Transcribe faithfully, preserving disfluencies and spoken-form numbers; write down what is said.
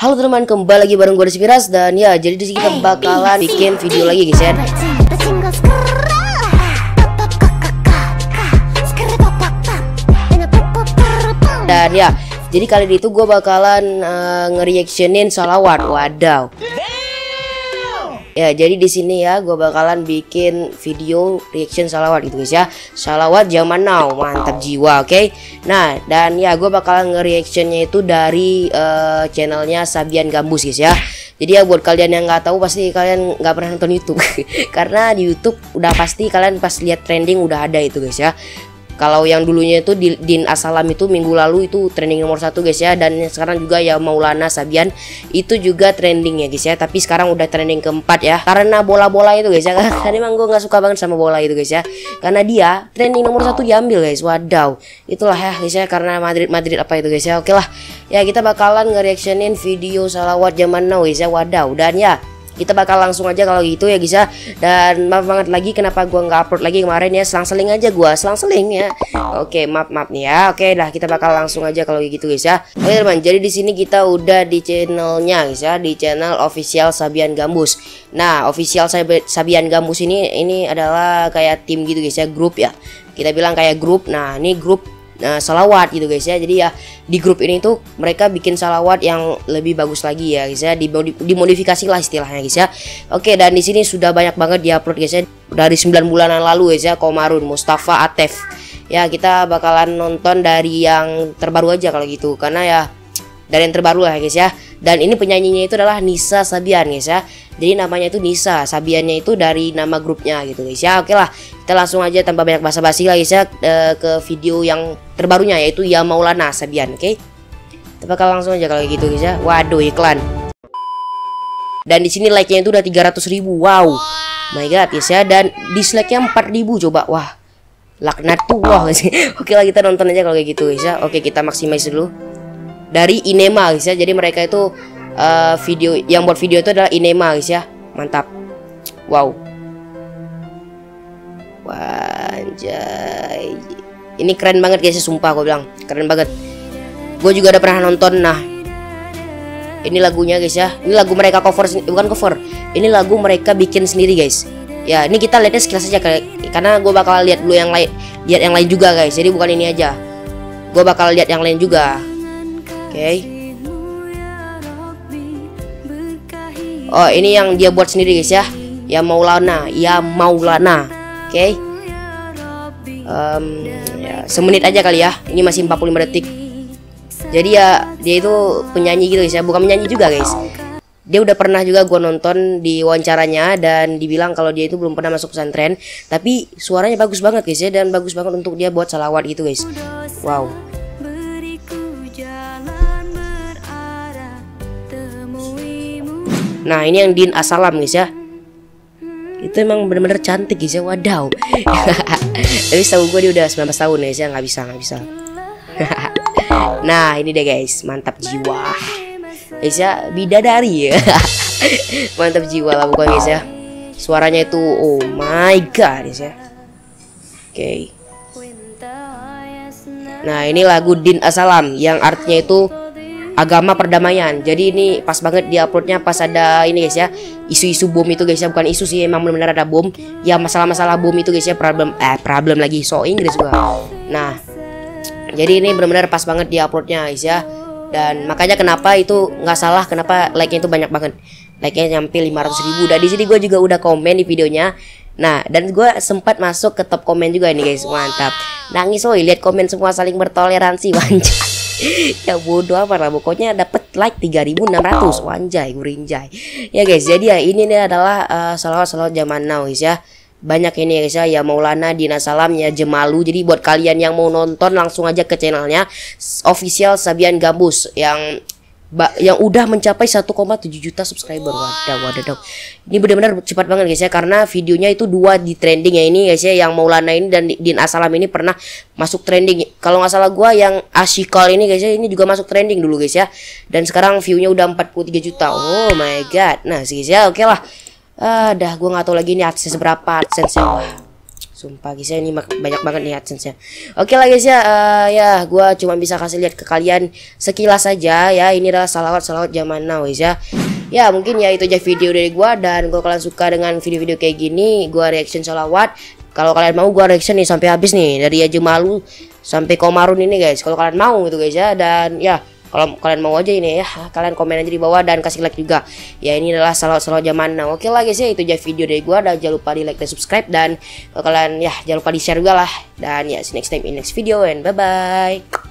Halo teman, kembali lagi bareng gue Despiras. Dan ya, jadi di sini kita bakalan bikin video lagi guys ya. Dan ya, jadi kali ini tuh gue bakalan uh, nge-reactionin salawat. Wadaw. Ya, jadi di sini ya gue bakalan bikin video reaction salawat gitu guys ya. Salawat zaman now, mantap jiwa, oke. Okay? Nah, dan ya gue bakalan nge-reactionnya itu dari uh, channelnya Sabian Gambus guys ya. Jadi ya buat kalian yang nggak tahu, pasti kalian nggak pernah nonton YouTube. Karena di YouTube udah pasti kalian pas lihat trending udah ada itu guys ya. Kalau yang dulunya itu Din Asalam itu minggu lalu itu trending nomor satu guys ya. Dan sekarang juga ya Maulana Sabian itu juga trending ya guys ya. Tapi sekarang udah trending keempat ya, karena bola-bola itu guys ya. Karena emang gue gak suka banget sama bola itu guys ya. Karena dia trending nomor satu diambil guys. Wadaw. Itulah ya guys ya, karena Madrid-Madrid apa itu guys ya. Oke lah, ya kita bakalan nge-reactionin video salawat zaman now guys ya. Wadaw. Dan ya kita bakal langsung aja kalau gitu ya guys ya. Dan maaf banget lagi kenapa gua nggak upload lagi kemarin ya, selang-seling aja gua, selang-seling ya. Oke, maaf maaf nih ya. Oke lah, kita bakal langsung aja kalau gitu guys ya. Oke teman, jadi di sini kita udah di channelnya guys ya, di channel official Sabian Gambus. Nah, official Sabian Gambus ini ini adalah kayak tim gitu guys ya, grup ya. Kita bilang kayak grup. Nah, ini grup Nah, salawat gitu guys ya. Jadi ya di grup ini tuh mereka bikin salawat yang lebih bagus lagi ya guys ya, dimodifikasi lah istilahnya guys ya. Oke, dan di sini sudah banyak banget diupload guys ya, dari sembilan bulanan lalu guys ya. Komarun, Mustafa, Atef. Ya, kita bakalan nonton dari yang terbaru aja kalau gitu, karena ya dari yang terbaru lah guys ya. Dan ini penyanyinya itu adalah Nisa Sabian guys ya. Jadi namanya itu Nisa, Sabiannya itu dari nama grupnya gitu guys ya. Oke lah, kita langsung aja tanpa banyak basa-basi lah guys ya, e, ke video yang terbarunya, yaitu Ya Maulana Sabian. Oke, kita bakal langsung aja kalau gitu guys ya. Waduh, iklan. Dan di sini like-nya itu udah tiga ratus ribu. Wow, my god guys ya. Dan dislike-nya empat ribu coba. Wah, laknatullah guys. Oke lah, kita nonton aja kalau kayak gitu guys ya. Oke, kita maksimalis dulu. Dari Inema guys ya. Jadi mereka itu uh, video yang buat video itu adalah Inema guys ya. Mantap. Wow. Wanjay. Ini keren banget guys ya, sumpah gue bilang. Keren banget. Gue juga udah pernah nonton. Nah, ini lagunya guys ya. Ini lagu mereka cover, bukan cover. Ini lagu mereka bikin sendiri guys. Ya, ini kita lihatnya sekilas aja karena gue bakal lihat dulu yang lain, lihat yang lain juga guys. Jadi bukan ini aja. Gue bakal lihat yang lain juga. Oke. Okay. Oh, ini yang dia buat sendiri guys ya. Ya Maulana, Ya Maulana. Oke. Okay. Um, ya, semenit aja kali ya. Ini masih empat puluh lima detik. Jadi ya dia itu penyanyi gitu guys ya, bukan menyanyi juga guys. Dia udah pernah juga gue nonton di wawancaranya, dan dibilang kalau dia itu belum pernah masuk pesantren, tapi suaranya bagus banget guys ya, dan bagus banget untuk dia buat salawat gitu guys. Wow. Nah, ini yang Din Asalam guys ya. Itu emang bener-bener cantik guys ya. Wadaw. Tapi setahu gue dia udah sembilan belas tahun guys ya. Nggak bisa, nggak bisa. Nah, ini deh guys, mantap jiwa guys ya, bidadari ya. Mantap jiwa lah pokoknya guys ya. Suaranya itu oh my god guys ya. Oke, okay. Nah, ini lagu Din Asalam yang artinya itu agama perdamaian. Jadi ini pas banget di uploadnya pas ada ini guys ya, isu-isu bom itu guys ya. Bukan isu sih, emang benar-benar ada bom. Ya masalah-masalah bom itu guys ya, problem eh problem lagi so Inggris gua. Nah, jadi ini benar-benar pas banget di uploadnya guys ya. Dan makanya kenapa itu nggak salah, kenapa like-nya itu banyak banget. Like-nya nyampe lima ratus ribu. Dan di sini gue juga udah komen di videonya. Nah, dan gue sempat masuk ke top komen juga ini guys. Mantap. Nangis woi, lihat komen semua saling bertoleransi. Wanjay. Ya bodoh apa lah, pokoknya dapet like tiga ribu enam ratus. Wanjay, gurinjay. Ya guys, jadi ya ini nih adalah uh, salawat-salawat zaman now guys ya. Banyak ini guys ya, Ya Maulana, Din Asalam, Ya Jemalu. Jadi buat kalian yang mau nonton langsung aja ke channelnya official Sabian Gambus yang yang udah mencapai satu koma tujuh juta subscriber. Wadah, wadah dong. Ini benar-benar cepat banget guys ya, karena videonya itu dua di trending ya ini guys ya. Yang Maulana ini dan Din Asalam ini pernah masuk trending. Kalau nggak salah gua yang Asyikal ini guys ya, ini juga masuk trending dulu guys ya. Dan sekarang viewnya udah empat puluh tiga juta. Oh my god. Nah guys ya, oke lah. Ah, dah gua nggak tahu lagi ini AdSense berapa, AdSense. Wah, Sumpah guys ya, ini banyak banget nih AdSense-nya. Oke lah guys ya, uh, ya gua cuma bisa kasih lihat ke kalian sekilas saja ya. Ini adalah salawat-salawat zaman now guys ya. Ya mungkin ya itu aja video dari gua, dan kalau kalian suka dengan video-video kayak gini, gua reaction salawat. Kalau kalian mau gua reaction nih sampai habis nih, dari Aja Malu sampai Komarun ini guys. Kalau kalian mau gitu guys ya, dan ya kalau kalian mau aja ini ya, kalian komen aja di bawah dan kasih like juga. Ya ini adalah salawat-salawat zaman now. Oke lah guys ya, itu aja video dari gua, dan jangan lupa di like dan subscribe, dan kalau kalian ya jangan lupa di share juga lah. Dan ya see you next time in next video, and bye bye.